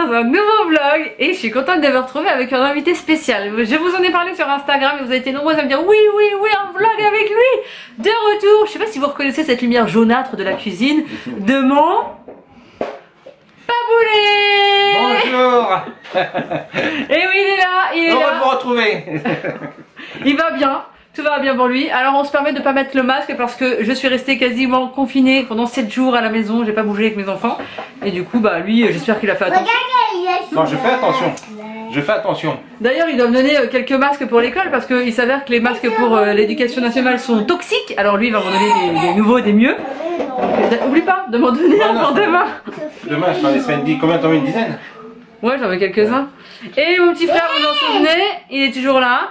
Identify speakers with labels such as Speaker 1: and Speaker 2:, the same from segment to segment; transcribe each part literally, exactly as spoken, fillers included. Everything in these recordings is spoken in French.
Speaker 1: dans un nouveau vlog et je suis contente de vous retrouver avec un invité spécial. Je vous en ai parlé sur Instagram et vous avez été nombreux à me dire oui, oui, oui, un vlog avec lui. De retour, je sais pas si vous reconnaissez cette lumière jaunâtre de la cuisine de mon Paboulé.
Speaker 2: Bonjour.
Speaker 1: Et oui, il est là, il est
Speaker 2: Heureux
Speaker 1: là.
Speaker 2: de vous retrouver.
Speaker 1: Il va bien. Tout va bien pour lui. Alors on se permet de pas mettre le masque parce que je suis restée quasiment confinée pendant sept jours à la maison. J'ai pas bougé avec mes enfants. Et du coup bah lui j'espère qu'il a fait attention.
Speaker 2: Non, je fais attention. Je fais attention.
Speaker 1: D'ailleurs ils doivent me donner quelques masques pour l'école parce qu'il s'avère que les masques pour euh, l'éducation nationale sont toxiques. Alors lui il va m'en donner des, des nouveaux, des mieux. Donc euh, oublie pas de m'en donner un pour demain.
Speaker 2: Demain je fais des semaines dix. Combien t'en as, une dizaine?
Speaker 1: Ouais j'en veux quelques-uns. Et mon petit frère, vous en souvenez, il est toujours là.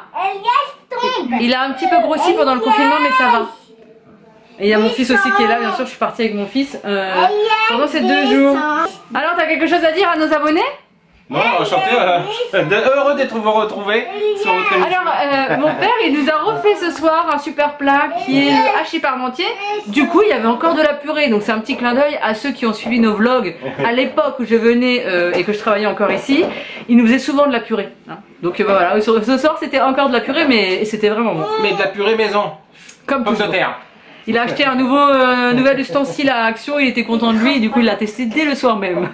Speaker 1: Il a un petit peu grossi pendant le confinement, mais ça va. Et il y a mon fils aussi qui est là, bien sûr, je suis partie avec mon fils euh, pendant ces deux jours. Alors, t'as quelque chose à dire à nos abonnés?
Speaker 2: Non, enchanté, euh, heureux d'être vous retrouver sur votre émission.
Speaker 1: Alors, euh, mon père, il nous a refait ce soir un super plat qui est le hachis parmentier. Du coup, il y avait encore de la purée, donc c'est un petit clin d'œil à ceux qui ont suivi nos vlogs à l'époque où je venais euh, et que je travaillais encore ici. Il nous faisait souvent de la purée. Hein. Donc euh, voilà, ce soir c'était encore de la purée, mais c'était vraiment bon.
Speaker 2: Mais de la purée maison,
Speaker 1: comme
Speaker 2: pomme de terre.
Speaker 1: Il a acheté un nouveau euh, nouvel ustensile à Action, il était content de lui et du coup il l'a testé dès le soir même.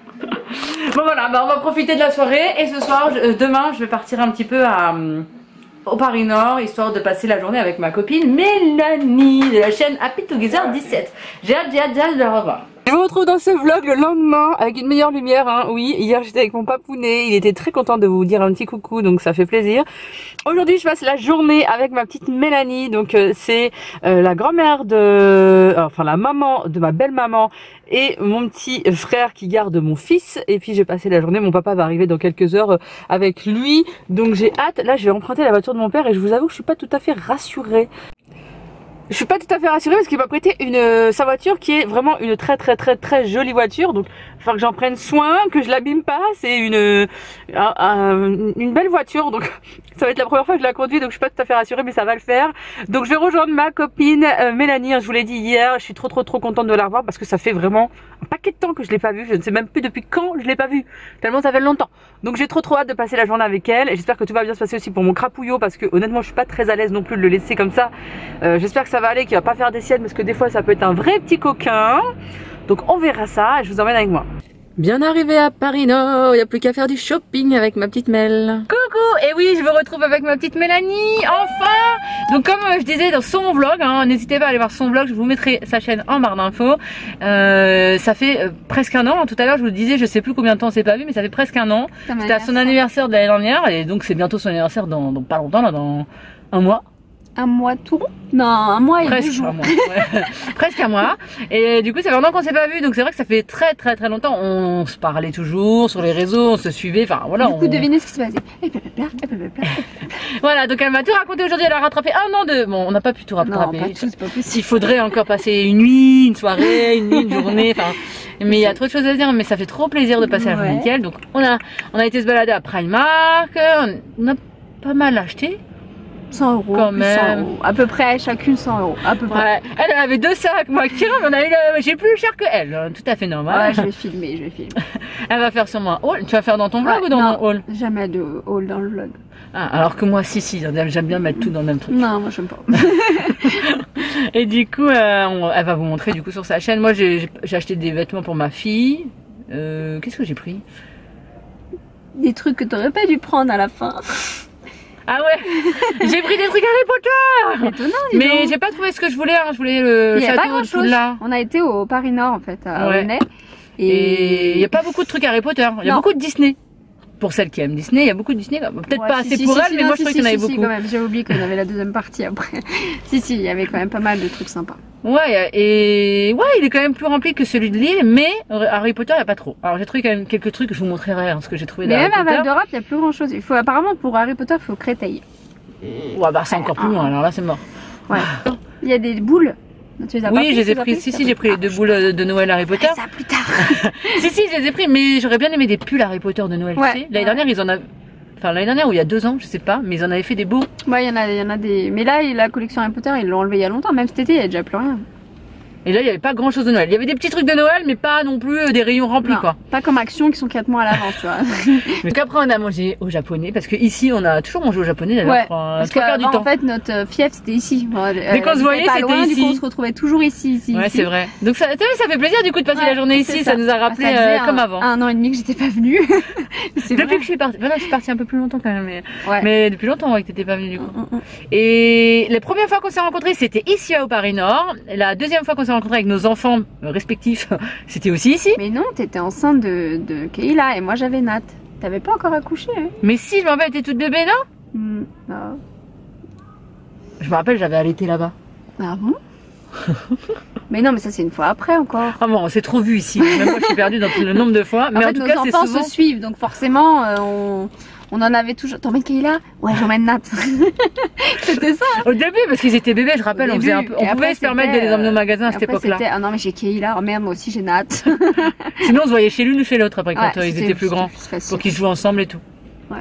Speaker 1: Bon voilà, bah on va profiter de la soirée et ce soir, je, euh, demain je vais partir un petit peu à, euh, au Paris Nord histoire de passer la journée avec ma copine Mélanie de la chaîne Happy Together dix-sept. J'ai hâte, j'ai hâte, j'ai hâte de la revoir. Je vous retrouve dans ce vlog le lendemain avec une meilleure lumière, hein. Oui, hier j'étais avec mon papounet, il était très content de vous dire un petit coucou, donc ça fait plaisir. Aujourd'hui je passe la journée avec ma petite Mélanie, donc euh, c'est euh, la grand-mère de, euh, enfin la maman de ma belle-maman et mon petit frère qui garde mon fils. Et puis j'ai passé la journée, mon papa va arriver dans quelques heures euh, avec lui, donc j'ai hâte. Là je vais emprunter la voiture de mon père et je vous avoue que je suis pas tout à fait rassurée. Je suis pas tout à fait rassurée parce qu'il m'a prêté une euh, sa voiture qui est vraiment une très très très très jolie voiture, donc il va falloir que j'en prenne soin, que je l'abîme pas. C'est une euh, un, une belle voiture, donc ça va être la première fois que je la conduis, donc je suis pas tout à fait rassurée, mais ça va le faire. Donc je vais rejoindre ma copine euh, Mélanie, hein, je vous l'ai dit hier, je suis trop trop trop contente de la revoir parce que ça fait vraiment un paquet de temps que je l'ai pas vue, je ne sais même plus depuis quand je l'ai pas vue, tellement ça fait longtemps. Donc j'ai trop trop hâte de passer la journée avec elle et j'espère que tout va bien se passer aussi pour mon crapouillot parce que honnêtement je suis pas très à l'aise non plus de le laisser comme ça. Euh, j'espère que ça va aller, qu'il va pas faire des siennes parce que des fois ça peut être un vrai petit coquin. Donc on verra ça et je vous emmène avec moi. Bien arrivé à Paris Nord, il n'y a plus qu'à faire du shopping avec ma petite Mel. Coucou, et oui je vous retrouve avec ma petite Mélanie, enfin. Donc comme je disais dans son vlog, hein, n'hésitez pas à aller voir son vlog, je vous mettrai sa chaîne en barre d'infos. Euh, ça fait euh, presque un an, tout à l'heure je vous le disais, je sais plus combien de temps on s'est pas vu, mais ça fait presque un an. C'était à son anniversaire de l'année dernière et donc c'est bientôt son anniversaire dans, dans pas longtemps, là, dans un mois.
Speaker 3: Un mois tout rond? Non, un mois et
Speaker 1: Presque
Speaker 3: deux jours.
Speaker 1: un mois. Ouais. Presque un mois. Et du coup, ça fait longtemps qu'on s'est pas vu, donc c'est vrai que ça fait très très très longtemps. On se parlait toujours sur les réseaux, on se suivait. Enfin voilà.
Speaker 3: Du coup,
Speaker 1: on...
Speaker 3: devinez ce qui s'est passé. Et blablabla, et blablabla.
Speaker 1: Voilà, donc elle m'a tout raconté aujourd'hui. Elle a rattrapé un an de. Bon, on n'a pas pu tout rattraper.
Speaker 3: Non, pas tout, c'est pas possible.
Speaker 1: Il faudrait encore passer une nuit, une soirée, une nuit, une journée. Enfin, mais il y a trop de choses à dire. Mais ça fait trop plaisir de passer la journée avec elle. Donc on a, on a été se balader à Primark. On a pas mal acheté.
Speaker 3: cent euros,
Speaker 1: quand
Speaker 3: plus
Speaker 1: même.
Speaker 3: cent euros. À peu près, chacune cent euros. À peu près.
Speaker 1: Ouais. Elle avait deux sacs, moi qui on a eu le... j'ai plus cher que elle, hein, tout à fait normal.
Speaker 3: Ouais, je vais filmer, je vais filmer.
Speaker 1: Elle va faire sûrement un haul. Tu vas faire dans ton vlog
Speaker 3: Ouais,
Speaker 1: ou dans
Speaker 3: non,
Speaker 1: mon haul?
Speaker 3: Jamais de haul dans le vlog.
Speaker 1: Ah, alors que moi, si, si, j'aime bien mettre tout dans le même truc.
Speaker 3: Non, moi j'aime pas.
Speaker 1: Et du coup, euh, on... elle va vous montrer du coup sur sa chaîne. Moi, j'ai acheté des vêtements pour ma fille. Euh, Qu'est-ce que j'ai pris?
Speaker 3: Des trucs que t'aurais pas dû prendre à la fin.
Speaker 1: Ah ouais, j'ai pris des trucs Harry Potter.
Speaker 3: Étonnant, dis
Speaker 1: mais
Speaker 3: donc.
Speaker 1: j'ai pas trouvé ce que je voulais. Hein. Je voulais le
Speaker 3: Il y a pas
Speaker 1: château
Speaker 3: grand
Speaker 1: de
Speaker 3: chose.
Speaker 1: Poudlard.
Speaker 3: On a été au Paris Nord en fait, à
Speaker 1: Ouais.
Speaker 3: Aulnay.
Speaker 1: Et il y a pas beaucoup de trucs Harry Potter. Il y a
Speaker 3: Non.
Speaker 1: beaucoup de Disney. Pour celles qui aiment Disney, il y a beaucoup de Disney. Peut-être
Speaker 3: Ouais,
Speaker 1: pas
Speaker 3: si,
Speaker 1: assez
Speaker 3: si,
Speaker 1: pour
Speaker 3: si,
Speaker 1: elle,
Speaker 3: si,
Speaker 1: mais
Speaker 3: non,
Speaker 1: moi
Speaker 3: si,
Speaker 1: je trouve
Speaker 3: si,
Speaker 1: qu'il y en avait
Speaker 3: si, si,
Speaker 1: beaucoup.
Speaker 3: quand même. J'ai oublié qu'on avait la deuxième partie après. Si, si, il y avait quand même pas mal de trucs sympas.
Speaker 1: Ouais, et ouais, il est quand même plus rempli que celui de Lille, mais Harry Potter, il n'y a pas trop. Alors j'ai trouvé quand même quelques trucs, je vous montrerai hein, ce que j'ai trouvé
Speaker 3: Mais
Speaker 1: d'Harry
Speaker 3: même à
Speaker 1: Potter.
Speaker 3: Val d'Europe, il n'y a plus grand chose. Il faut, apparemment, pour Harry Potter, il faut Créteil.
Speaker 1: Ouais, bah c'est encore plus loin, alors là c'est mort.
Speaker 3: Ouais. Il y a des boules. Tu les as pas
Speaker 1: Oui, je les ai
Speaker 3: tu as
Speaker 1: pris.
Speaker 3: pris
Speaker 1: Si, si, j'ai pris les deux boules de Noël Harry Potter.
Speaker 3: Ça plus tard.
Speaker 1: Si, si, je les ai pris, mais j'aurais bien aimé des pulls Harry Potter de Noël.
Speaker 3: Ouais.
Speaker 1: Tu sais. L'année dernière, ils en avaient. Enfin, l'année dernière ou il y a deux ans, je sais pas, mais ils en avaient fait des beaux.
Speaker 3: Ouais, il y en a, il y en a des. Mais là, la collection Harry Potter, ils l'ont enlevé il y a longtemps. Même cet été, il n'y a déjà plus rien.
Speaker 1: Et là, il n'y avait pas grand chose de Noël. Il y avait des petits trucs de Noël, mais pas non plus euh, des rayons remplis,
Speaker 3: Non,
Speaker 1: quoi.
Speaker 3: Pas comme Action qui sont quatre mois à l'avance, tu vois.
Speaker 1: Donc après, on a mangé au japonais, parce que ici, on a toujours mangé au japonais, d'ailleurs,
Speaker 3: Ouais,
Speaker 1: trois
Speaker 3: parce
Speaker 1: quarts du
Speaker 3: qu'avant,
Speaker 1: temps.
Speaker 3: en fait, notre fief, c'était ici.
Speaker 1: Dès qu'on se voyait, c'était
Speaker 3: loin,
Speaker 1: ici.
Speaker 3: Du coup, on se retrouvait toujours ici, ici.
Speaker 1: Ouais,
Speaker 3: ici.
Speaker 1: c'est vrai. Donc ça, ça fait plaisir, du coup, de passer
Speaker 3: Ouais,
Speaker 1: la journée ici. Ça. ça nous a rappelé
Speaker 3: bah, ça
Speaker 1: euh,
Speaker 3: un,
Speaker 1: comme avant.
Speaker 3: Un an et demi que j'étais pas venue.
Speaker 1: Depuis vrai. que je suis partie, voilà, je suis partie un peu plus longtemps quand même, mais,
Speaker 3: ouais.
Speaker 1: mais depuis longtemps ouais, que t'étais pas venue du coup.
Speaker 3: Mm, mm.
Speaker 1: Et la première fois qu'on s'est rencontrés, c'était ici à au Paris Nord. La deuxième fois qu'on s'est rencontrés avec nos enfants respectifs, c'était aussi ici.
Speaker 3: Mais non, t'étais enceinte de, de Kayla et moi j'avais Nat. T'avais pas encore accouché, hein?
Speaker 1: Mais si, je me rappelle, t'étais toute bébé, non?
Speaker 3: mm, non.
Speaker 1: Je me rappelle, j'avais allaité là-bas.
Speaker 3: Ah bon? Mais non, mais ça c'est une fois après encore.
Speaker 1: Ah bon, on s'est trop vu ici. Même moi, je suis perdue dans le nombre de fois. Mais
Speaker 3: en,
Speaker 1: en,
Speaker 3: fait,
Speaker 1: tout
Speaker 3: nos
Speaker 1: cas, c'est
Speaker 3: enfants
Speaker 1: souvent...
Speaker 3: se suivent, donc forcément, euh, on, on en avait toujours. T'emmènes Kayla? Ouais, j'emmène Nat. C'était ça. Hein.
Speaker 1: Au début, parce qu'ils étaient bébés, je rappelle,
Speaker 3: Au
Speaker 1: on, faisait un
Speaker 3: début.
Speaker 1: peu, on pouvait se permettre de les emmener au magasin à cette époque-là.
Speaker 3: Ah non, mais j'ai Kayla. Oh merde, moi aussi j'ai Nat.
Speaker 1: Sinon, on se voyait chez l'une ou chez l'autre après, quand
Speaker 3: Ouais,
Speaker 1: euh, ils étaient plus grands.
Speaker 3: Plus
Speaker 1: pour qu'ils jouent ensemble et tout.
Speaker 3: Ouais.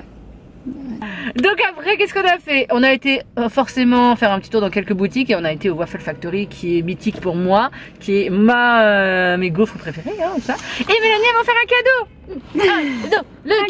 Speaker 1: Donc après, qu'est-ce qu'on a fait? On a été euh, forcément faire un petit tour dans quelques boutiques et on a été au Waffle Factory qui est mythique pour moi, qui est ma euh, mes gaufres préférées, hein, ça. Et Mélanie, elle va faire un cadeau. Un cadeau, le
Speaker 3: Un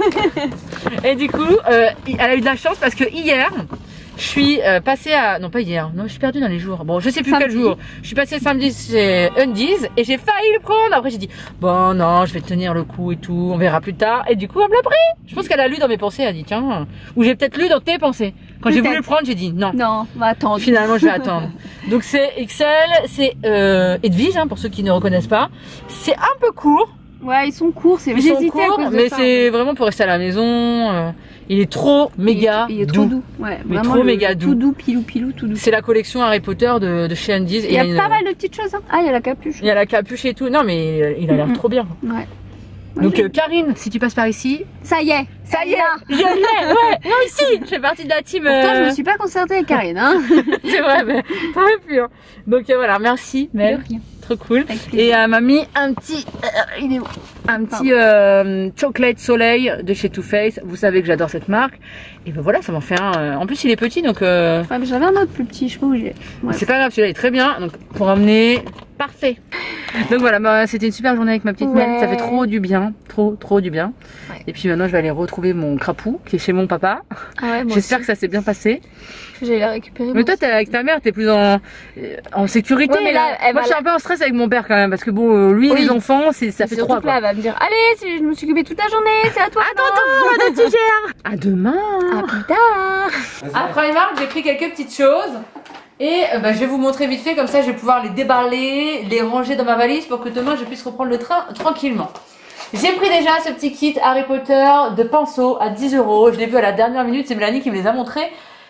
Speaker 1: cadeau. Et du coup, euh, elle a eu de la chance parce que hier, je suis euh, passée à... Non, pas hier. Non, je suis perdue dans les jours. Bon, je sais plus
Speaker 3: samedi.
Speaker 1: quel jour. Je suis passée samedi chez Undies et j'ai failli le prendre. Après, j'ai dit, bon, non, je vais tenir le coup et tout. On verra plus tard. Et du coup, elle me l'a pris. Je pense qu'elle a lu dans mes pensées. Elle a dit, tiens. Ou j'ai peut-être lu dans tes pensées. Quand j'ai voulu le prendre, j'ai dit, non.
Speaker 3: Non, on va attendre.
Speaker 1: Finalement, je vais attendre. Donc, c'est X L. C'est euh, Edwige, hein, pour ceux qui ne reconnaissent pas. C'est un peu court.
Speaker 3: Ouais, ils sont courts. C'est
Speaker 1: Ils sont courts, mais c'est vraiment pour rester à la maison. Euh, il est trop méga
Speaker 3: il est, il est
Speaker 1: doux.
Speaker 3: trop doux. Ouais,
Speaker 1: mais
Speaker 3: vraiment
Speaker 1: trop
Speaker 3: le,
Speaker 1: méga doux.
Speaker 3: Tout doux, pilou, pilou, tout doux.
Speaker 1: C'est la collection Harry Potter de, de chez Undies.
Speaker 3: Il y a
Speaker 1: une...
Speaker 3: pas mal de petites choses. Hein. Ah, il y a la capuche.
Speaker 1: Il y a la capuche et tout. Non, mais il a l'air mm-hmm. trop bien.
Speaker 3: Ouais.
Speaker 1: Donc euh, Karine, si tu passes par ici,
Speaker 3: ça y est,
Speaker 1: ça y est, je l'ai, ouais, moi aussi, je fais partie de la team.
Speaker 3: Pourtant,
Speaker 1: euh...
Speaker 3: je me suis pas concertée avec Karine, hein.
Speaker 1: C'est vrai, mais t'aurais pu. Hein. Donc euh, voilà, merci, Mel.
Speaker 3: De rien.
Speaker 1: Trop cool. Et elle m'a mis un petit, euh, il est où un petit euh, chocolate soleil de chez Too Faced. Vous savez que j'adore cette marque. Et ben voilà, ça m'en fait un. Euh... En plus, il est petit, donc. Euh...
Speaker 3: Ouais, mais j'avais un autre plus petit, je sais pas où j'ai.
Speaker 1: Ouais. C'est pas grave, celui-là est très bien. Donc pour emmener, parfait. Donc voilà, bah, c'était une super journée avec ma petite
Speaker 3: ouais.
Speaker 1: Mel. Ça fait trop du bien, trop, trop du bien.
Speaker 3: Ouais.
Speaker 1: Et puis maintenant, je vais aller retrouver mon crapou qui est chez mon papa.
Speaker 3: Ah ouais,
Speaker 1: j'espère que ça s'est bien passé.
Speaker 3: J'allais la récupérer.
Speaker 1: Mais toi, t'es avec ta mère, t'es plus en, en sécurité.
Speaker 3: Ouais, mais là, elle
Speaker 1: moi,
Speaker 3: va
Speaker 1: je suis un peu en stress avec mon père quand même, parce que bon, lui,
Speaker 3: oui.
Speaker 1: les enfants, c'est ça fait trois.
Speaker 3: Là, elle va me dire, allez, je me suis occupée toute la journée, c'est à toi.
Speaker 1: Attends, attends, madame, tu gères. À demain.
Speaker 3: À plus tard.
Speaker 1: À Primark, j'ai pris quelques petites choses. Et euh, bah, je vais vous montrer vite fait, comme ça je vais pouvoir les déballer, les ranger dans ma valise pour que demain je puisse reprendre le train tranquillement. J'ai pris déjà ce petit kit Harry Potter de pinceau à dix euros. Je l'ai vu à la dernière minute, c'est Mélanie qui me les a montrés.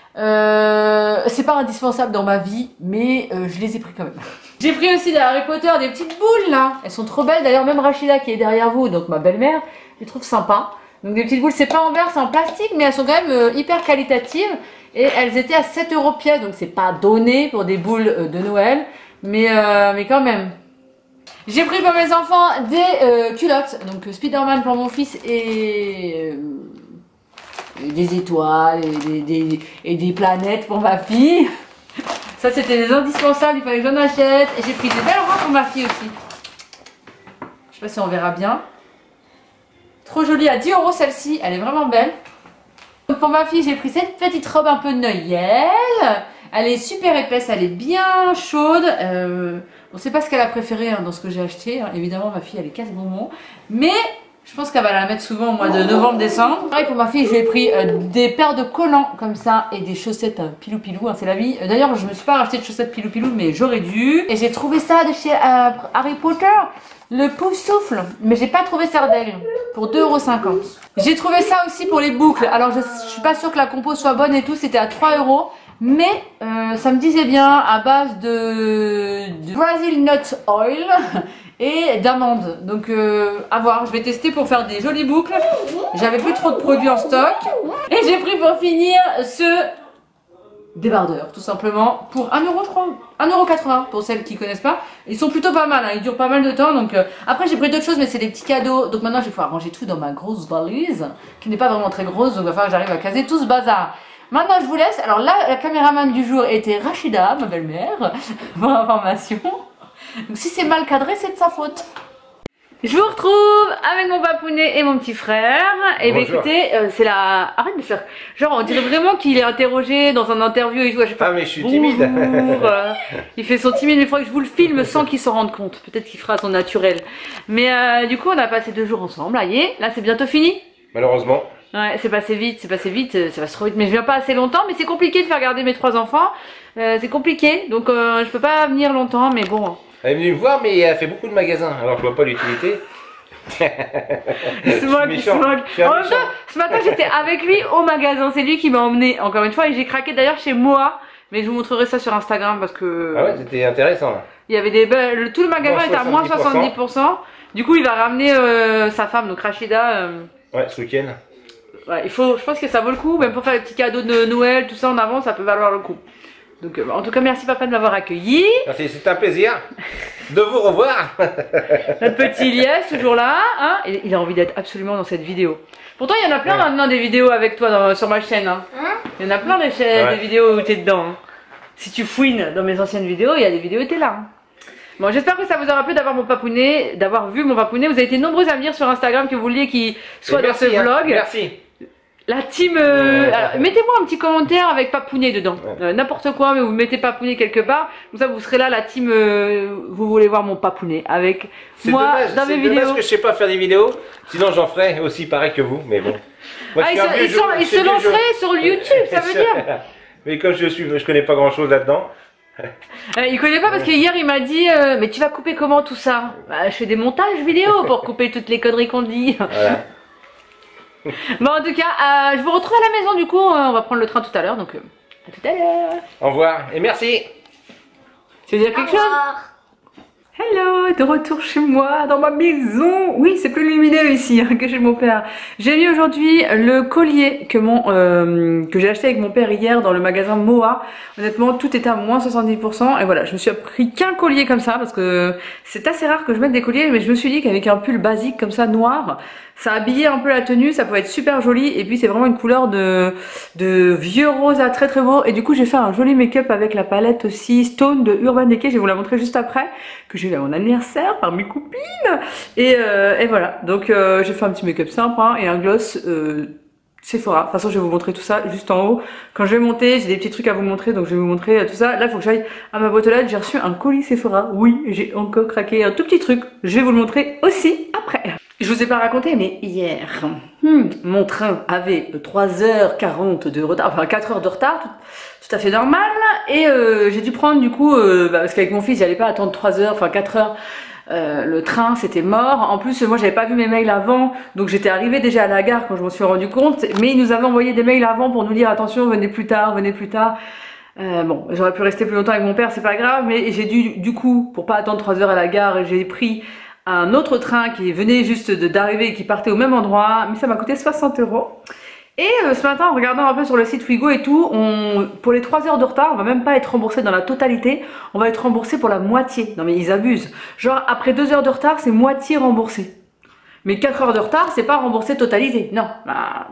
Speaker 1: Euh, c'est pas indispensable dans ma vie, mais euh, je les ai pris quand même. J'ai pris aussi des Harry Potter, des petites boules là. Elles sont trop belles. D'ailleurs, même Rachida qui est derrière vous, donc ma belle-mère, je les trouve sympa. Donc des petites boules, c'est pas en verre, c'est en plastique, mais elles sont quand même euh, hyper qualitatives. Et elles étaient à sept euros pièce, donc c'est pas donné pour des boules euh, de Noël, mais, euh, mais quand même. J'ai pris pour mes enfants des euh, culottes, donc euh, Spider-Man pour mon fils et, euh, et des étoiles et des, des, et des planètes pour ma fille. Ça c'était des indispensables, il fallait que j'en achète. Et j'ai pris des belles robes pour ma fille aussi. Je sais pas si on verra bien. Trop jolie, à dix euros celle-ci, elle est vraiment belle. Pour ma fille, j'ai pris cette petite robe un peu Noël. Elle est super épaisse, elle est bien chaude. Euh, on ne sait pas ce qu'elle a préféré hein, dans ce que j'ai acheté. Hein. Évidemment, ma fille, elle est casse-bonbon. Mais je pense qu'elle va la mettre souvent au mois de novembre-décembre. Pareil pour ma fille, je lui ai pris euh, des paires de collants comme ça et des chaussettes euh, pilou-pilou. Hein, c'est la vie. D'ailleurs, je ne me suis pas racheté de chaussettes pilou-pilou, mais j'aurais dû. Et j'ai trouvé ça de chez euh, Harry Potter. Le pouf souffle, mais j'ai pas trouvé Sardaigne pour deux euros cinquante. J'ai trouvé ça aussi pour les boucles. Alors je, je suis pas sûre que la compo soit bonne et tout, c'était à trois euros. Mais euh, ça me disait bien à base de, de Brazil Nut Oil et d'amandes. Donc euh, à voir, je vais tester pour faire des jolies boucles. J'avais plus trop de produits en stock. Et j'ai pris pour finir ce débardeur tout simplement pour un euro quatre-vingts pour celles qui connaissent pas. Ils sont plutôt pas mal, hein, ils durent pas mal de temps. Donc euh, après j'ai pris d'autres choses mais c'est des petits cadeaux. Donc maintenant je vais pouvoir ranger tout dans ma grosse valise qui n'est pas vraiment très grosse, donc il va falloir que j'arrive à caser tout ce bazar. Maintenant je vous laisse. Alors là la caméraman du jour était Rachida, ma belle-mère, pour information. Donc si c'est mal cadré, c'est de sa faute. Je vous retrouve avec mon papounet et mon petit frère. Et bien écoutez, euh, c'est la... Arrête de faire... Genre on dirait vraiment qu'il est interrogé dans un interview et tout. Je sais pas,
Speaker 2: ah mais je suis timide.
Speaker 1: euh, il fait son timide, mais il faudrait que je vous le filme sans qu'il s'en rende compte. Peut-être qu'il fera son naturel. Mais euh, du coup on a passé deux jours ensemble. Là, là c'est bientôt fini.
Speaker 2: Malheureusement.
Speaker 1: Ouais, c'est passé vite, c'est passé vite, ça va se trop vite. Mais je viens pas assez longtemps, mais c'est compliqué de faire garder mes trois enfants. Euh, c'est compliqué, donc euh, je peux pas venir longtemps, mais bon...
Speaker 2: Elle est venue me voir, mais elle fait beaucoup de magasins, alors je vois pas l'utilité.
Speaker 1: Il se moque, il se moque. En même temps, ce matin j'étais avec lui au magasin, c'est lui qui m'a emmené encore une fois et j'ai craqué d'ailleurs chez moi. Mais je vous montrerai ça sur Instagram parce que...
Speaker 2: Ah ouais, c'était intéressant là.
Speaker 1: Il y avait des... Le, tout le magasin était à moins soixante-dix pour cent. Du coup il va ramener euh, sa femme, donc Rachida. Euh...
Speaker 2: Ouais, ce week-end.
Speaker 1: Ouais, il faut, je pense que ça vaut le coup, même pour faire les petits cadeaux de Noël, tout ça en avant, ça peut valoir le coup. Donc, euh, en tout cas, merci papa de m'avoir accueilli.
Speaker 2: Merci, c'est un plaisir de vous revoir.
Speaker 1: Notre petit Lies, toujours là, hein, et il a envie d'être absolument dans cette vidéo. Pourtant, il y en a plein ouais. maintenant des vidéos avec toi dans, sur ma chaîne. Hein. Hein il y en a plein des, chaînes, ouais. des vidéos où tu es dedans. Hein. Si tu fouines dans mes anciennes vidéos, il y a des vidéos où tu es là. Hein. Bon, j'espère que ça vous aura plu d'avoir mon papounet, d'avoir vu mon papounet. Vous avez été nombreux à me dire sur Instagram que vous vouliez qu'il soit et dans merci, ce vlog. Hein. Merci. La team, euh, ouais. mettez-moi un petit commentaire avec papounet dedans, ouais. euh, n'importe quoi, mais vous mettez papounet quelque part, comme ça vous serez là, la team, euh, vous voulez voir mon papounet avec moi
Speaker 2: dommage,
Speaker 1: dans mes vidéos.
Speaker 2: C'est dommage que je sais pas faire des vidéos, sinon j'en ferais aussi pareil que vous, mais bon. Moi,
Speaker 1: ah, il se, il se lancerait sur YouTube, ça veut dire.
Speaker 2: Mais comme je suis, je connais pas grand chose là-dedans.
Speaker 1: Euh, il connaît pas parce que hier il m'a dit euh, mais tu vas couper comment tout ça? Bah, je fais des montages vidéo pour couper toutes les conneries qu'on dit. Voilà. Bon en tout cas, euh, je vous retrouve à la maison du coup, euh, on va prendre le train tout à l'heure, donc euh, à tout à l'heure.
Speaker 2: Au revoir et merci.
Speaker 1: Tu veux dire quelque chose? Hello, de retour chez moi, dans ma maison. Oui, c'est plus lumineux ici hein, que chez mon père. J'ai mis aujourd'hui le collier que, mon, euh, que j'ai acheté avec mon père hier dans le magasin Moa. Honnêtement, tout était à moins soixante-dix pour cent. Et voilà, je me suis pris qu'un collier comme ça parce que c'est assez rare que je mette des colliers. Mais je me suis dit qu'avec un pull basique comme ça, noir, ça habillait un peu la tenue, ça pouvait être super joli. Et puis c'est vraiment une couleur de, de vieux rosa très très beau. Et du coup, j'ai fait un joli make-up avec la palette aussi Stone de Urban Decay. Je vais vous la montrer juste après, que j'ai eu à mon anniversaire par mes copines. Et, euh, et voilà, donc euh, j'ai fait un petit make-up simple hein, et un gloss euh, Sephora. De toute façon, je vais vous montrer tout ça juste en haut. Quand je vais monter, j'ai des petits trucs à vous montrer, donc je vais vous montrer tout ça. Là, il faut que j'aille à ma boîte aux lettres. J'ai reçu un colis Sephora. Oui, j'ai encore craqué un tout petit truc. Je vais vous le montrer aussi après. Je vous ai pas raconté, mais hier, hmm, mon train avait trois heures quarante de retard, enfin quatre heures de retard, tout, tout à fait normal. Et euh, j'ai dû prendre du coup, euh, bah, parce qu'avec mon fils, j'allais pas attendre trois heures, enfin quatre heures. Euh, le train c'était mort. En plus moi j'avais pas vu mes mails avant, donc j'étais arrivée déjà à la gare quand je m'en suis rendu compte, mais ils nous avaient envoyé des mails avant pour nous dire attention, venez plus tard, venez plus tard. Euh, bon, j'aurais pu rester plus longtemps avec mon père, c'est pas grave, mais j'ai dû du coup, pour pas attendre trois heures à la gare, j'ai pris un autre train qui venait juste d'arriver et qui partait au même endroit, mais ça m'a coûté soixante euros. Et euh, ce matin, en regardant un peu sur le site Wigo et tout, on, pour les trois heures de retard, on va même pas être remboursé dans la totalité, on va être remboursé pour la moitié. Non mais ils abusent. Genre après deux heures de retard, c'est moitié remboursé. Mais quatre heures de retard, c'est pas remboursé totalité. Non, bah,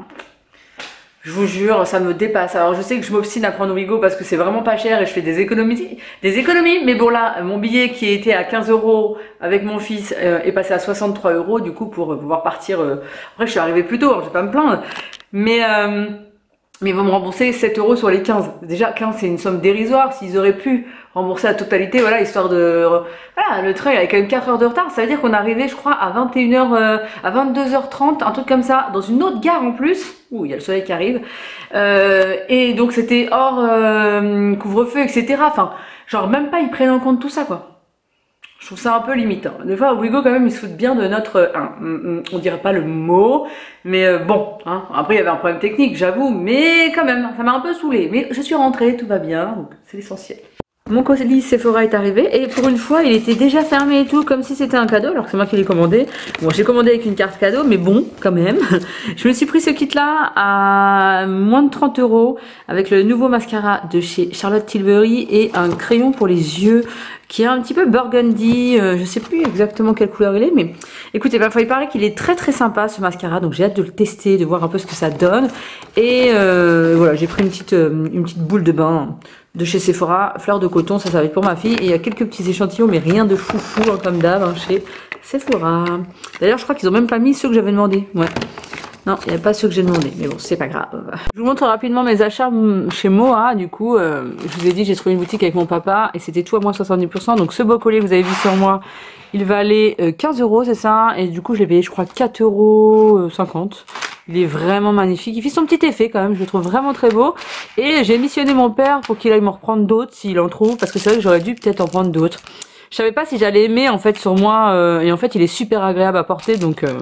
Speaker 1: je vous jure, ça me dépasse. Alors je sais que je m'obstine à prendre Wigo parce que c'est vraiment pas cher et je fais des économies. Des économies, mais bon là, mon billet qui était à quinze euros avec mon fils euh, est passé à soixante-trois euros du coup pour euh, pouvoir partir. Euh... Après je suis arrivée plus tôt, hein, je vais pas me plaindre. Mais, euh, mais ils vont me rembourser sept euros sur les quinze. Déjà quinze c'est une somme dérisoire. S'ils auraient pu rembourser la totalité, voilà, histoire de... Voilà, le train il avait quand même quatre heures de retard. Ça veut dire qu'on est arrivé je crois à vingt et une heures, euh, à vingt-deux heures trente, un truc comme ça, dans une autre gare en plus. Ouh, il y a le soleil qui arrive. Euh, et donc c'était hors euh, couvre-feu, et cetera. Enfin, genre même pas ils prennent en compte tout ça quoi. Je trouve ça un peu limitant. Des fois, Wigo, quand même, ils se foutent bien de notre... Hein, on dirait pas le mot, mais euh, bon. Hein, après, il y avait un problème technique, j'avoue, mais quand même, ça m'a un peu saoulée. Mais je suis rentrée, tout va bien, donc c'est l'essentiel. Mon colis Sephora est arrivé et pour une fois il était déjà fermé et tout comme si c'était un cadeau alors que c'est moi qui l'ai commandé. Bon j'ai commandé avec une carte cadeau mais bon quand même. Je me suis pris ce kit là à moins de trente euros avec le nouveau mascara de chez Charlotte Tilbury et un crayon pour les yeux qui est un petit peu burgundy, euh, je sais plus exactement quelle couleur il est, mais écoutez, bah, il paraît qu'il est très très sympa ce mascara, donc j'ai hâte de le tester, de voir un peu ce que ça donne. Et euh, voilà, j'ai pris une petite, euh, une petite boule de bain de chez Sephora, fleur de coton, ça, ça va être pour ma fille. Et il y a quelques petits échantillons, mais rien de foufou, hein, comme d'hab, hein, chez Sephora. D'ailleurs, je crois qu'ils ont même pas mis ceux que j'avais demandé. Ouais. Non, il n'y a pas ceux que j'ai demandé, mais bon, c'est pas grave. Je vous montre rapidement mes achats chez Moa. Du coup, euh, je vous ai dit, j'ai trouvé une boutique avec mon papa et c'était tout à moins soixante-dix pour cent. Donc ce beau collier que vous avez vu sur moi, il valait euh, quinze euros, c'est ça. Et du coup, je l'ai payé, je crois, quatre euros cinquante. Il est vraiment magnifique. Il fait son petit effet quand même, je le trouve vraiment très beau. Et j'ai missionné mon père pour qu'il aille me reprendre d'autres s'il en trouve, parce que c'est vrai que j'aurais dû peut-être en prendre d'autres. Je savais pas si j'allais aimer en fait sur moi, euh, et en fait il est super agréable à porter, donc euh,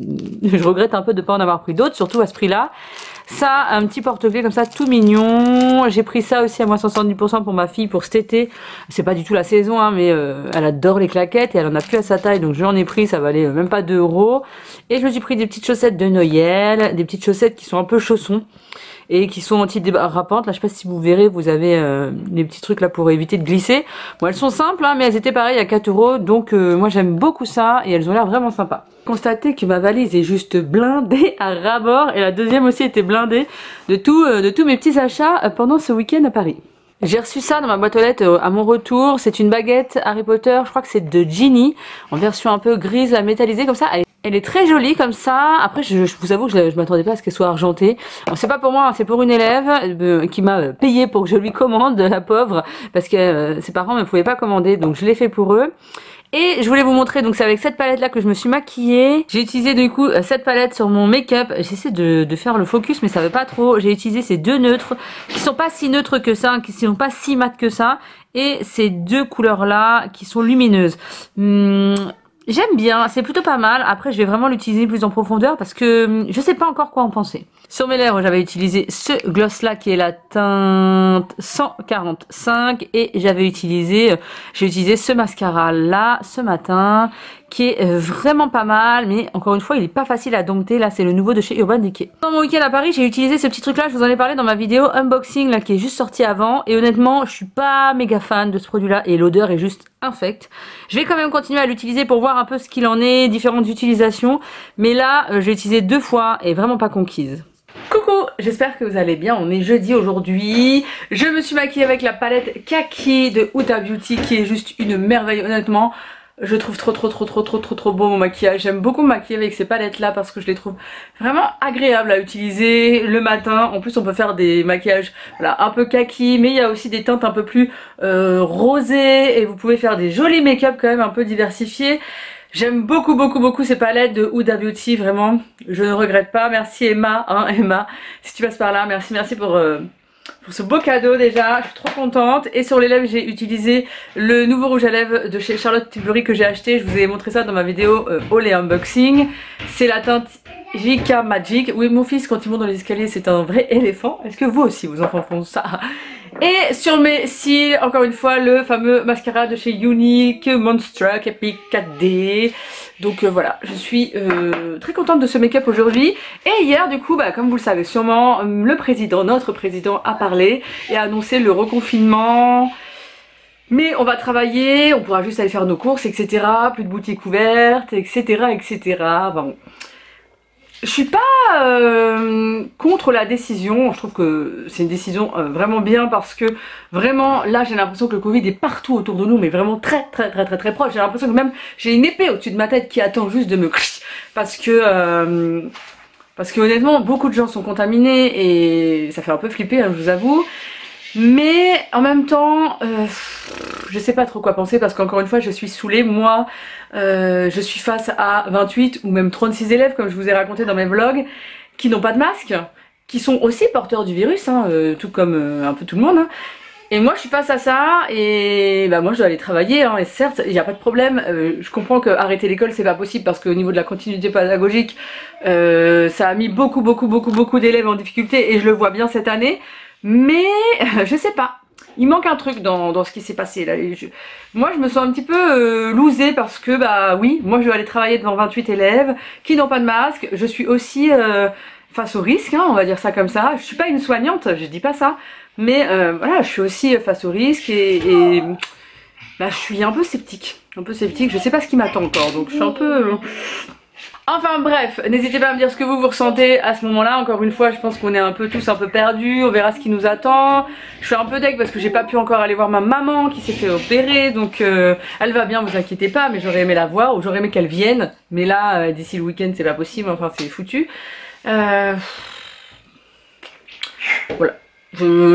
Speaker 1: je regrette un peu de pas en avoir pris d'autres, surtout à ce prix-là. Ça, un petit porte-clés comme ça, tout mignon. J'ai pris ça aussi à moins soixante-dix pour cent pour ma fille pour cet été. C'est pas du tout la saison, hein, mais euh, elle adore les claquettes et elle en a plus à sa taille, donc je l'en ai pris, ça valait même pas deux euros. Et je me suis pris des petites chaussettes de Noël, des petites chaussettes qui sont un peu chaussons et qui sont anti-dérapantes. Là, je sais pas si vous verrez, vous avez euh, les petits trucs là pour éviter de glisser. Bon, elles sont simples, hein, mais elles étaient pareilles à quatre euros, donc euh, moi j'aime beaucoup ça et elles ont l'air vraiment sympas. Constatez que ma valise est juste blindée à ras-bord et la deuxième aussi était blindée de tout, euh, de tous mes petits achats pendant ce week-end à Paris. J'ai reçu ça dans ma boîte aux lettres à mon retour. C'est une baguette Harry Potter, je crois que c'est de Ginny, en version un peu grise, métallisée comme ça. Elle est très jolie comme ça. Après, je, je vous avoue que je, je m'attendais pas à ce qu'elle soit argentée. C'est pas pour moi, c'est pour une élève euh, qui m'a payé pour que je lui commande, la pauvre, parce que euh, ses parents ne pouvaient pas commander, donc je l'ai fait pour eux. Et je voulais vous montrer, donc c'est avec cette palette là que je me suis maquillée. J'ai utilisé du coup cette palette sur mon make-up. J'essaie de, de faire le focus mais ça veut pas trop. J'ai utilisé ces deux neutres qui sont pas si neutres que ça, qui sont pas si mat que ça. Et ces deux couleurs là qui sont lumineuses. Hum, J'aime bien, c'est plutôt pas mal. Après, je vais vraiment l'utiliser plus en profondeur parce que je sais pas encore quoi en penser. Sur mes lèvres, j'avais utilisé ce gloss là qui est la teinte cent quarante-cinq et j'avais utilisé, j'ai utilisé ce mascara là ce matin qui est vraiment pas mal, mais encore une fois, il est pas facile à dompter. Là, c'est le nouveau de chez Urban Decay. Dans mon week-end à Paris, j'ai utilisé ce petit truc là, je vous en ai parlé dans ma vidéo unboxing là qui est juste sortie avant et honnêtement, je suis pas méga fan de ce produit là et l'odeur est juste infecte. Je vais quand même continuer à l'utiliser pour voir un peu ce qu'il en est, différentes utilisations, mais là, euh, j'ai utilisé deux fois et vraiment pas conquise. Coucou, j'espère que vous allez bien, on est jeudi aujourd'hui. Je me suis maquillée avec la palette Kaki de Huda Beauty qui est juste une merveille honnêtement. Je trouve trop trop trop trop trop trop trop beau mon maquillage. J'aime beaucoup me maquiller avec ces palettes là parce que je les trouve vraiment agréables à utiliser le matin. En plus on peut faire des maquillages voilà, un peu kaki, mais il y a aussi des teintes un peu plus euh, rosées et vous pouvez faire des jolis make-up quand même un peu diversifiés. J'aime beaucoup beaucoup beaucoup ces palettes de Huda Beauty, vraiment je ne regrette pas. Merci Emma, hein, Emma si tu passes par là, merci merci pour... Euh, pour ce beau cadeau déjà, je suis trop contente. Et sur les lèvres j'ai utilisé le nouveau rouge à lèvres de chez Charlotte Tilbury que j'ai acheté. Je vous ai montré ça dans ma vidéo euh, haul et unboxing. C'est la teinte J K Magic. Oui, mon fils quand il monte dans les escaliers c'est un vrai éléphant. Est-ce que vous aussi vos enfants font ça? Et sur mes cils, encore une fois, le fameux mascara de chez Unique Moonstruck Epic quatre D. Donc euh, voilà, je suis euh, très contente de ce make-up aujourd'hui. Et hier, du coup, bah, comme vous le savez sûrement, le président, notre président a parlé et a annoncé le reconfinement. Mais on va travailler, on pourra juste aller faire nos courses, et cetera. Plus de boutiques ouvertes, et cetera, et cetera. Bon. Je suis pas euh, contre la décision, je trouve que c'est une décision euh, vraiment bien parce que vraiment là j'ai l'impression que le Covid est partout autour de nous mais vraiment très très très très très proche. J'ai l'impression que même j'ai une épée au-dessus de ma tête qui attend juste de me parce que euh, parce que honnêtement beaucoup de gens sont contaminés et ça fait un peu flipper hein, je vous avoue. Mais en même temps, euh, je sais pas trop quoi penser parce qu'encore une fois je suis saoulée. Moi euh, je suis face à vingt-huit ou même trente-six élèves comme je vous ai raconté dans mes vlogs qui n'ont pas de masque, qui sont aussi porteurs du virus, hein, euh, tout comme euh, un peu tout le monde. Hein. Et moi je suis face à ça et bah moi je dois aller travailler hein, et certes il n'y a pas de problème, euh, je comprends que arrêter l'école c'est pas possible parce qu'au niveau de la continuité pédagogique euh, ça a mis beaucoup beaucoup beaucoup beaucoup d'élèves en difficulté et je le vois bien cette année. Mais je sais pas, il manque un truc dans, dans ce qui s'est passé là. Je, moi je me sens un petit peu euh, losée parce que bah oui, moi je dois aller travailler devant vingt-huit élèves qui n'ont pas de masque. Je suis aussi euh, face au risque, hein, on va dire ça comme ça. Je suis pas une soignante, je dis pas ça, mais euh, voilà, je suis aussi face au risque et, et bah, je suis un peu sceptique. Un peu sceptique, je sais pas ce qui m'attend encore, donc je suis un peu... Enfin bref, n'hésitez pas à me dire ce que vous vous ressentez à ce moment-là. Encore une fois, je pense qu'on est un peu tous un peu perdus, on verra ce qui nous attend. Je suis un peu deg parce que j'ai pas pu encore aller voir ma maman qui s'est fait opérer, donc euh, elle va bien, vous inquiétez pas, mais j'aurais aimé la voir ou j'aurais aimé qu'elle vienne. Mais là, euh, d'ici le week-end, c'est pas possible, enfin c'est foutu. Euh... Voilà. Je...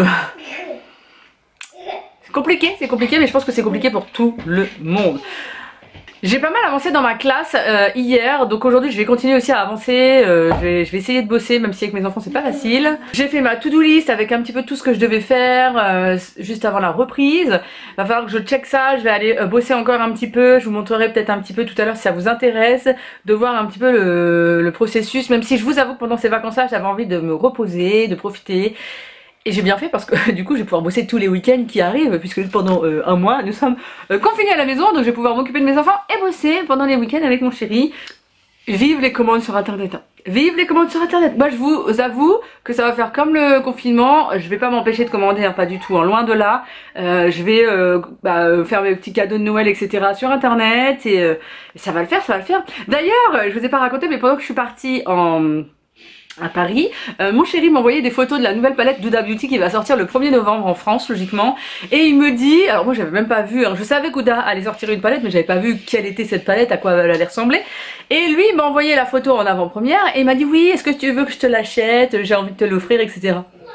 Speaker 1: C'est compliqué, c'est compliqué, mais je pense que c'est compliqué pour tout le monde. J'ai pas mal avancé dans ma classe euh, hier, donc aujourd'hui je vais continuer aussi à avancer, euh, je, vais, je vais essayer de bosser même si avec mes enfants c'est pas facile. J'ai fait ma to-do list avec un petit peu tout ce que je devais faire euh, juste avant la reprise. Va falloir que je check ça, je vais aller euh, bosser encore un petit peu, je vous montrerai peut-être un petit peu tout à l'heure si ça vous intéresse, de voir un petit peu le, le processus, même si je vous avoue que pendant ces vacances-là j'avais envie de me reposer, de profiter. Et j'ai bien fait parce que du coup je vais pouvoir bosser tous les week-ends qui arrivent puisque pendant euh, un mois nous sommes euh, confinés à la maison, donc je vais pouvoir m'occuper de mes enfants et bosser pendant les week-ends avec mon chéri. Vive les commandes sur internet, hein. Vive les commandes sur internet. Moi je vous avoue que ça va faire comme le confinement, je vais pas m'empêcher de commander, hein, pas du tout, hein, loin de là. euh, Je vais euh, bah, faire mes petits cadeaux de Noël etc sur internet et, euh, et ça va le faire, ça va le faire. D'ailleurs je vous ai pas raconté, mais pendant que je suis partie en... à Paris, euh, mon chéri m'a envoyé des photos de la nouvelle palette d'Huda Beauty qui va sortir le premier novembre en France logiquement, et il me dit, alors moi j'avais même pas vu, hein, je savais qu'Huda allait sortir une palette mais j'avais pas vu quelle était cette palette, à quoi elle allait ressembler, et lui il m'a envoyé la photo en avant-première et il m'a dit oui, est-ce que tu veux que je te l'achète, j'ai envie de te l'offrir etc.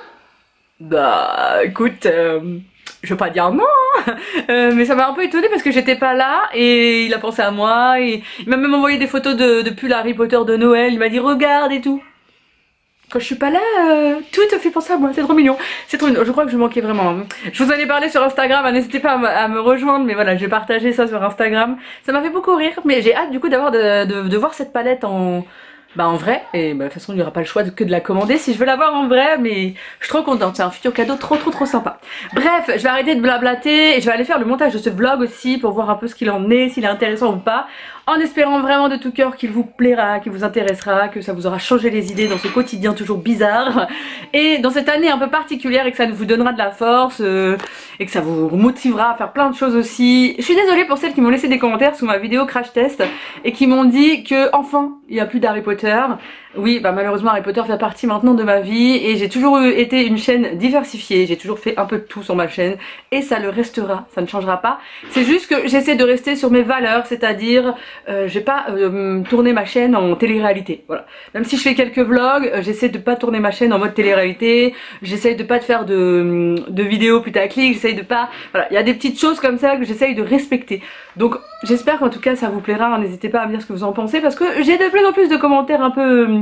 Speaker 1: Bah écoute, euh, je veux pas dire non, hein, euh, mais ça m'a un peu étonnée parce que j'étais pas là et il a pensé à moi, et il m'a même envoyé des photos de, de pull Harry Potter de Noël, il m'a dit regarde et tout. Quand je suis pas là, euh, tout te fait penser à moi, c'est trop mignon. C'est trop mignon, je crois que je manquais vraiment. Je vous en ai parlé sur Instagram, hein, n'hésitez pas à, à me rejoindre, mais voilà, j'ai partagé ça sur Instagram. Ça m'a fait beaucoup rire, mais j'ai hâte du coup d'avoir de, de, de voir cette palette en... Bah en vrai, et bah, de toute façon il n'y aura pas le choix de, que de la commander si je veux l'avoir en vrai, mais je suis trop contente, c'est un futur cadeau trop trop trop sympa. Bref, je vais arrêter de blablater et je vais aller faire le montage de ce vlog aussi pour voir un peu ce qu'il en est, s'il est intéressant ou pas, en espérant vraiment de tout cœur qu'il vous plaira, qu'il vous intéressera, que ça vous aura changé les idées dans ce quotidien toujours bizarre, et dans cette année un peu particulière, et que ça vous donnera de la force, euh, et que ça vous motivera à faire plein de choses aussi. Je suis désolée pour celles qui m'ont laissé des commentaires sous ma vidéo crash test et qui m'ont dit que enfin il n'y a plus d'Harry Potter. Oui, bah malheureusement Harry Potter fait partie maintenant de ma vie et j'ai toujours été une chaîne diversifiée, j'ai toujours fait un peu de tout sur ma chaîne et ça le restera, ça ne changera pas. C'est juste que j'essaie de rester sur mes valeurs, c'est-à-dire euh, je vais pas euh, tourner ma chaîne en télé-réalité, voilà. Même si je fais quelques vlogs, euh, j'essaie de pas tourner ma chaîne en mode télé-réalité, j'essaie de pas de faire de, de vidéos putaclic, j'essaie de pas... Voilà, il y a des petites choses comme ça que j'essaye de respecter. Donc j'espère qu'en tout cas ça vous plaira, n'hésitez pas à me dire ce que vous en pensez parce que j'ai de plus en plus de commentaires un peu...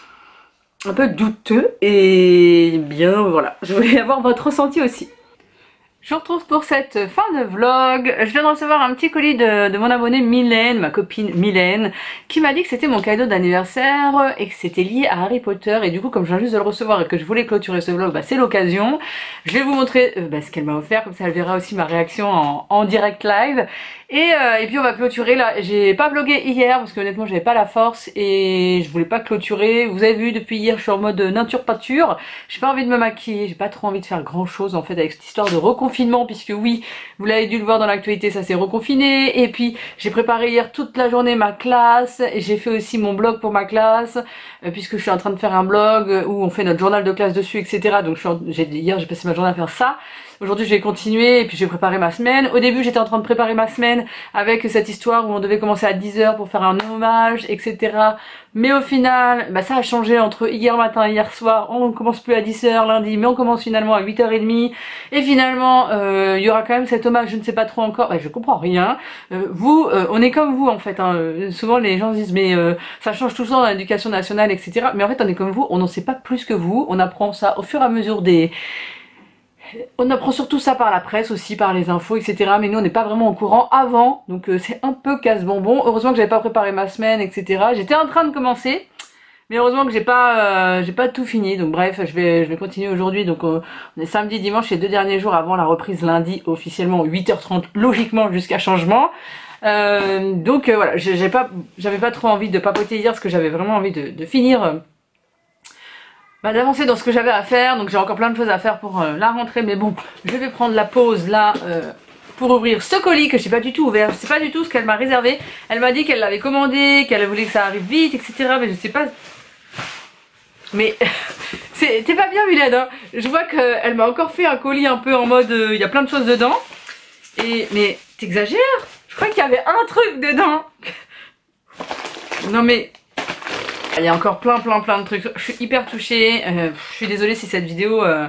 Speaker 1: un peu douteux et bien voilà, je voulais avoir votre ressenti aussi. Je vous retrouve pour cette fin de vlog. Je viens de recevoir un petit colis de, de mon abonnée Mylène, ma copine Mylène, qui m'a dit que c'était mon cadeau d'anniversaire et que c'était lié à Harry Potter, et du coup comme je viens juste de le recevoir et que je voulais clôturer ce vlog, bah c'est l'occasion. Je vais vous montrer euh, bah, ce qu'elle m'a offert, comme ça elle verra aussi ma réaction en, en direct live. Et, euh, et puis on va clôturer là. J'ai pas vlogué hier parce que honnêtement j'avais pas la force et je voulais pas clôturer. Vous avez vu depuis hier je suis en mode nature pâture. J'ai pas envie de me maquiller, j'ai pas trop envie de faire grand chose en fait avec cette histoire de reconfinement, puisque oui, vous l'avez dû le voir dans l'actualité, ça s'est reconfiné. Et puis j'ai préparé hier toute la journée ma classe et j'ai fait aussi mon blog pour ma classe, euh, puisque je suis en train de faire un blog où on fait notre journal de classe dessus, et cetera. Donc je suis en... j'ai... hier j'ai passé ma journée à faire ça. Aujourd'hui je vais continuer et puis j'ai préparé ma semaine. Au début j'étais en train de préparer ma semaine avec cette histoire où on devait commencer à dix heures pour faire un hommage, et cetera. Mais au final, bah ça a changé entre hier matin et hier soir. On commence plus à dix heures lundi, mais on commence finalement à huit heures trente. Et finalement, euh, il y aura quand même cet hommage, je ne sais pas trop encore. Bah, je comprends rien. Euh, vous, euh, on est comme vous en fait. Hein. Souvent les gens se disent mais euh, ça change tout le temps dans l'éducation nationale, et cetera. Mais en fait on est comme vous, on n'en sait pas plus que vous. On apprend ça au fur et à mesure des... On apprend surtout ça par la presse aussi, par les infos, et cetera. Mais nous on n'est pas vraiment au courant avant, donc euh, c'est un peu casse-bonbon. Heureusement que j'avais pas préparé ma semaine, et cetera. J'étais en train de commencer, mais heureusement que j'ai pas, euh, j'ai pas tout fini. Donc bref, je vais, je vais continuer aujourd'hui. Donc euh, on est samedi, dimanche, les deux derniers jours avant la reprise lundi, officiellement huit heures trente, logiquement jusqu'à changement. Euh, donc euh, voilà, j'ai pas, j'avais pas trop envie de papoter hier parce que j'avais vraiment envie de, de finir. Euh, Bah, d'avancer dans ce que j'avais à faire, donc j'ai encore plein de choses à faire pour euh, la rentrée, mais bon, je vais prendre la pause là, euh, pour ouvrir ce colis que je n'ai pas du tout ouvert. Je sais pas du tout ce qu'elle m'a réservé. Elle m'a dit qu'elle l'avait commandé, qu'elle voulait que ça arrive vite, et cetera. Mais je sais pas. Mais t'es pas bien, Mylène, hein. Je vois qu'elle m'a encore fait un colis un peu en mode il euh, y a plein de choses dedans. Et mais t'exagères. Je crois qu'il y avait un truc dedans. Non mais il y a encore plein plein plein de trucs. Je suis hyper touchée. Euh, je suis désolée si cette vidéo euh,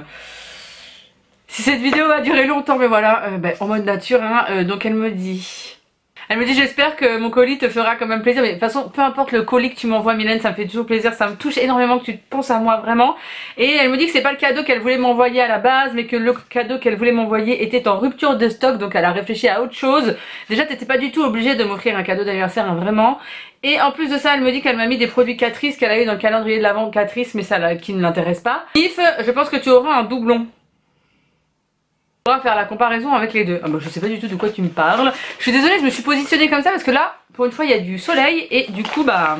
Speaker 1: si cette vidéo va durer longtemps, mais voilà, euh, bah, en mode nature, hein. Euh, donc elle me dit. Elle me dit j'espère que mon colis te fera quand même plaisir. Mais de toute façon, peu importe le colis que tu m'envoies, Mylène, ça me fait toujours plaisir. Ça me touche énormément que tu penses à moi, vraiment. Et elle me dit que c'est pas le cadeau qu'elle voulait m'envoyer à la base, mais que le cadeau qu'elle voulait m'envoyer était en rupture de stock. Donc elle a réfléchi à autre chose. Déjà, t'étais pas du tout obligée de m'offrir un cadeau d'anniversaire, hein, vraiment. Et en plus de ça, elle me dit qu'elle m'a mis des produits Catrice qu'elle a eu dans le calendrier de l'avant Catrice, mais ça là, qui ne l'intéresse pas. If, je pense que tu auras un doublon. On va faire la comparaison avec les deux. Ah bah, je sais pas du tout de quoi tu me parles. Je suis désolée, je me suis positionnée comme ça parce que là, pour une fois, il y a du soleil et du coup, bah,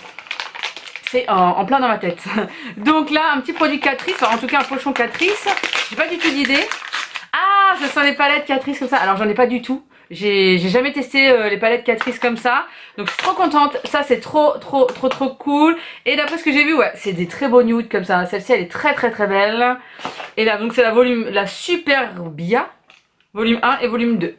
Speaker 1: c'est en, en plein dans ma tête. Donc là, un petit produit Catrice, enfin en tout cas un pochon Catrice. J'ai pas du tout d'idée. Ah, ce sont les palettes Catrice comme ça. Alors j'en ai pas du tout. J'ai jamais testé euh, les palettes Catrice comme ça. Donc je suis trop contente. Ça c'est trop trop trop trop cool. Et d'après ce que j'ai vu, ouais, c'est des très beaux nudes comme ça. Celle-ci elle est très très très belle. Et là donc c'est la volume, la Superbia. Volume un et volume deux.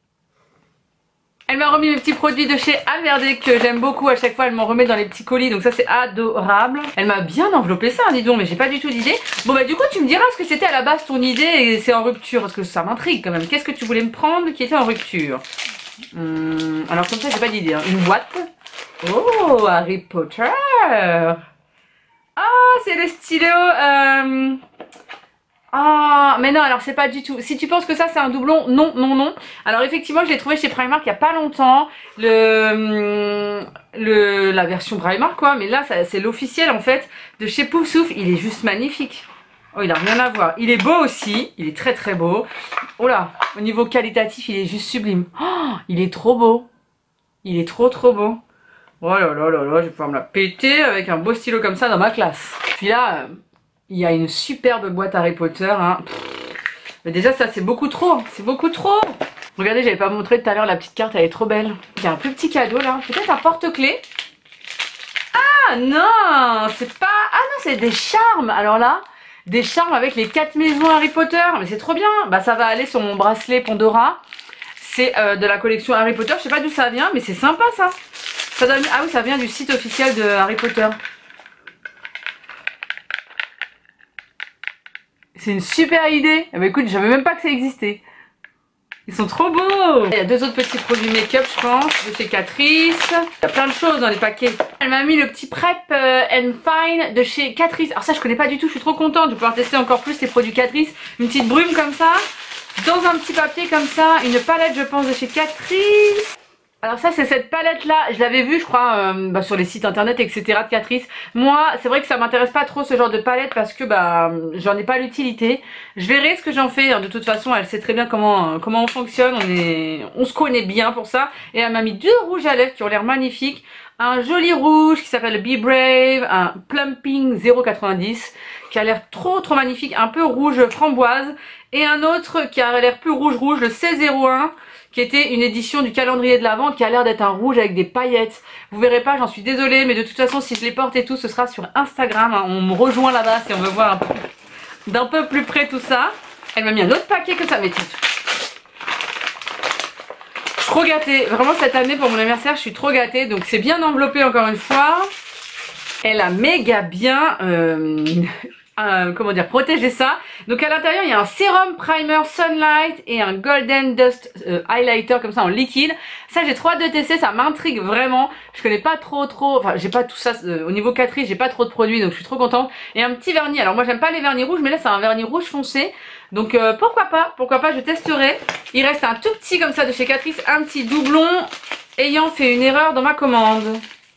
Speaker 1: Elle m'a remis mes petits produits de chez Alverde que j'aime beaucoup. À chaque fois elle m'en remet dans les petits colis, donc ça c'est adorable. Elle m'a bien enveloppé ça, dis donc, mais j'ai pas du tout d'idée. Bon bah du coup tu me diras ce que c'était à la base ton idée et c'est en rupture, parce que ça m'intrigue quand même. Qu'est-ce que tu voulais me prendre qui était en rupture? hum, Alors comme ça j'ai pas d'idée, hein. Une boîte. Oh, Harry Potter. Ah, c'est le stylo euh... Ah, mais non, alors c'est pas du tout. Si tu penses que ça c'est un doublon, non, non, non. Alors effectivement, je l'ai trouvé chez Primark il y a pas longtemps. Le, le, la version Primark quoi. Mais là, c'est l'officiel en fait de chez Pouf Souffle. Il est juste magnifique. Oh, il a rien à voir. Il est beau aussi. Il est très très beau. Oh là, au niveau qualitatif, il est juste sublime. Oh, il est trop beau. Il est trop trop beau. Oh là là là là, je vais pouvoir me la péter avec un beau stylo comme ça dans ma classe. Puis là... Euh, il y a une superbe boîte Harry Potter, hein. Mais déjà ça c'est beaucoup trop, c'est beaucoup trop. Regardez, j'avais pas montré tout à l'heure la petite carte, elle est trop belle. Il y a un plus petit cadeau là, peut-être un porte-clés. Ah non, c'est pas... Ah non, c'est des charmes. Alors là, des charmes avec les quatre maisons Harry Potter. Mais c'est trop bien. Bah ça va aller sur mon bracelet Pandora. C'est euh, de la collection Harry Potter, je sais pas d'où ça vient, mais c'est sympa ça. Ça donne... Ah oui, ça vient du site officiel de Harry Potter. C'est une super idée. Eh ben écoute, je savais même pas que ça existait. Ils sont trop beaux. Il y a deux autres petits produits make-up, je pense, de chez Catrice. Il y a plein de choses dans les paquets. Elle m'a mis le petit Prep euh, and Fine de chez Catrice. Alors ça, je connais pas du tout. Je suis trop contente de pouvoir tester encore plus les produits Catrice. Une petite brume comme ça, dans un petit papier comme ça. Une palette, je pense, de chez Catrice. Alors ça c'est cette palette là, je l'avais vue je crois euh, bah, sur les sites internet etc de Catrice. Moi c'est vrai que ça m'intéresse pas trop ce genre de palette parce que bah j'en ai pas l'utilité. Je verrai ce que j'en fais, de toute façon elle sait très bien comment, euh, comment on fonctionne, on, est, on se connaît bien pour ça. Et elle m'a mis deux rouges à lèvres qui ont l'air magnifiques. Un joli rouge qui s'appelle Be Brave, un Plumping zéro quatre-vingt-dix qui a l'air trop trop magnifique, un peu rouge framboise. Et un autre qui a l'air plus rouge rouge, le seize zéro un. Qui était une édition du calendrier de l'Avent qui a l'air d'être un rouge avec des paillettes. Vous verrez pas, j'en suis désolée, mais de toute façon si je les porte et tout, ce sera sur Instagram, hein. On me rejoint là-bas si on veut voir d'un peu plus près tout ça. Elle m'a mis un autre paquet que ça, mais titre. Je suis trop gâtée, vraiment cette année pour mon anniversaire je suis trop gâtée. Donc c'est bien enveloppé encore une fois. Elle a méga bien... Euh... Euh, comment dire, protéger ça. Donc à l'intérieur il y a un sérum primer sunlight et un golden dust euh, highlighter comme ça en liquide. Ça j'ai trop hâte de tester, ça m'intrigue vraiment. Je connais pas trop trop, enfin j'ai pas tout ça euh, au niveau Catrice, j'ai pas trop de produits donc je suis trop contente. Et un petit vernis, alors moi j'aime pas les vernis rouges mais là c'est un vernis rouge foncé. Donc euh, pourquoi pas, pourquoi pas, je testerai. Il reste un tout petit comme ça de chez Catrice, un petit doublon ayant fait une erreur dans ma commande.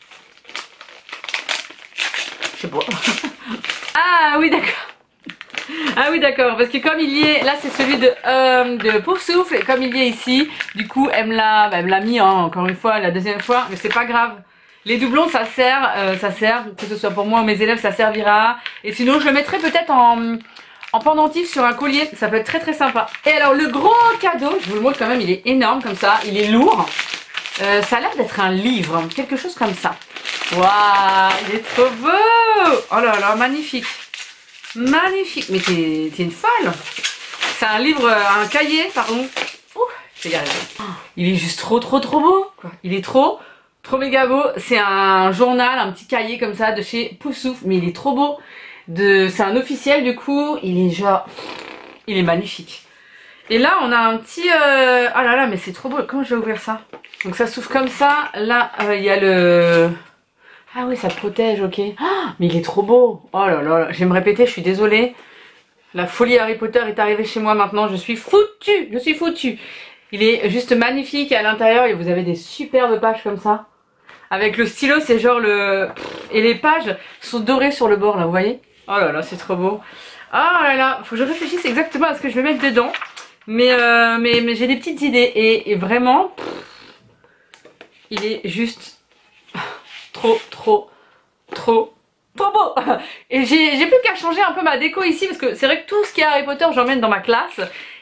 Speaker 1: Je sais pas. Ah oui d'accord. Ah oui d'accord, parce que comme il y est, là c'est celui de, euh, de Pouf Souffle, et comme il y est ici, du coup elle me l'a bah, mis hein, encore une fois, la deuxième fois, mais c'est pas grave. Les doublons ça sert, euh, ça sert, que ce soit pour moi ou mes élèves ça servira. Et sinon je le mettrai peut-être en, en pendentif sur un collier, ça peut être très très sympa. Et alors le gros cadeau, je vous le montre quand même, il est énorme comme ça, il est lourd. Euh, ça a l'air d'être un livre, quelque chose comme ça. Waouh, il est trop beau. Oh là là, magnifique. Magnifique, mais t'es t'es une folle. C'est un livre, un cahier, pardon. Ouh, je vais y arriver. Il est juste trop trop trop beau, quoi. Il est trop... Trop méga beau, c'est un journal, un petit cahier comme ça de chez Poussouf, mais il est trop beau. De... C'est un officiel du coup, il est genre... Il est magnifique. Et là on a un petit... Euh... Ah là là, mais c'est trop beau, comment je vais ouvrir ça? Donc ça s'ouvre comme ça, là euh, il y a le... Ah oui, ça protège, ok. Ah, mais il est trop beau. Oh là là là, je vais me répéter, je suis désolée. La folie Harry Potter est arrivée chez moi maintenant, je suis foutue, je suis foutue. Il est juste magnifique et à l'intérieur vous avez des superbes pages comme ça. Avec le stylo, c'est genre le... Et les pages sont dorées sur le bord, là, vous voyez? Oh là là, c'est trop beau. Ah là là, faut que je réfléchisse exactement à ce que je vais mettre dedans. Mais, euh, mais, mais j'ai des petites idées. Et, et vraiment, pff, il est juste trop, trop, trop, trop beau. Et j'ai plus qu'à changer un peu ma déco ici, parce que c'est vrai que tout ce qui est Harry Potter, j'emmène dans ma classe.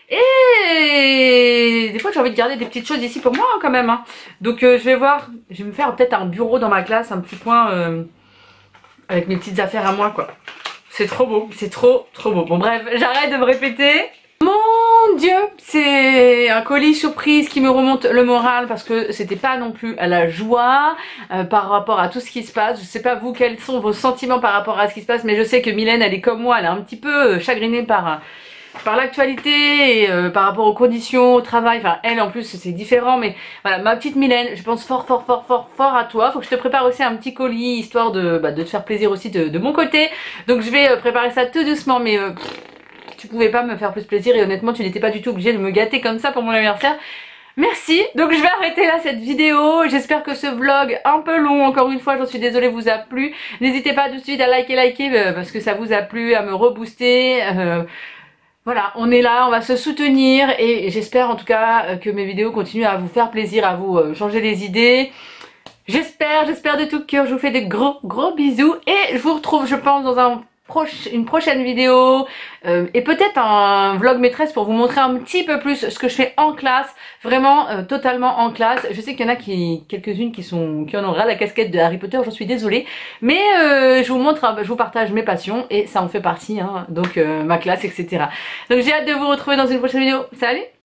Speaker 1: Et des fois j'ai envie de garder des petites choses ici pour moi hein, quand même hein. Donc euh, je vais voir, je vais me faire peut-être un bureau dans ma classe, un petit coin euh, avec mes petites affaires à moi quoi. C'est trop beau, c'est trop trop beau. Bon bref, j'arrête de me répéter. Mon Dieu, c'est un colis surprise qui me remonte le moral parce que c'était pas non plus à la joie euh, par rapport à tout ce qui se passe. Je sais pas vous quels sont vos sentiments par rapport à ce qui se passe, mais je sais que Mylène elle est comme moi, elle est un petit peu chagrinée par... par l'actualité et euh, par rapport aux conditions, au travail, enfin elle en plus c'est différent mais voilà ma petite Mylène, je pense fort fort fort fort fort à toi, faut que je te prépare aussi un petit colis histoire de, bah, de te faire plaisir aussi de, de mon côté, donc je vais euh, préparer ça tout doucement mais euh, pff, tu pouvais pas me faire plus plaisir et honnêtement tu n'étais pas du tout obligé de me gâter comme ça pour mon anniversaire. Merci, donc je vais arrêter là cette vidéo, j'espère que ce vlog un peu long, encore une fois j'en suis désolée, vous a plu, n'hésitez pas tout de suite à liker liker euh, parce que ça vous a plu, à me rebooster. euh, Voilà, on est là, on va se soutenir et j'espère en tout cas que mes vidéos continuent à vous faire plaisir, à vous changer les idées. J'espère, j'espère de tout cœur, je vous fais des gros gros bisous et je vous retrouve je pense dans un proche, une prochaine vidéo euh, et peut-être un vlog maîtresse pour vous montrer un petit peu plus ce que je fais en classe, vraiment euh, totalement en classe. Je sais qu'il y en a qui quelques-unes qui sont qui en ont ras la casquette de Harry Potter, j'en suis désolée, mais euh, je vous montre, je vous partage mes passions et ça en fait partie, hein, donc euh, ma classe, et cetera. Donc j'ai hâte de vous retrouver dans une prochaine vidéo. Salut!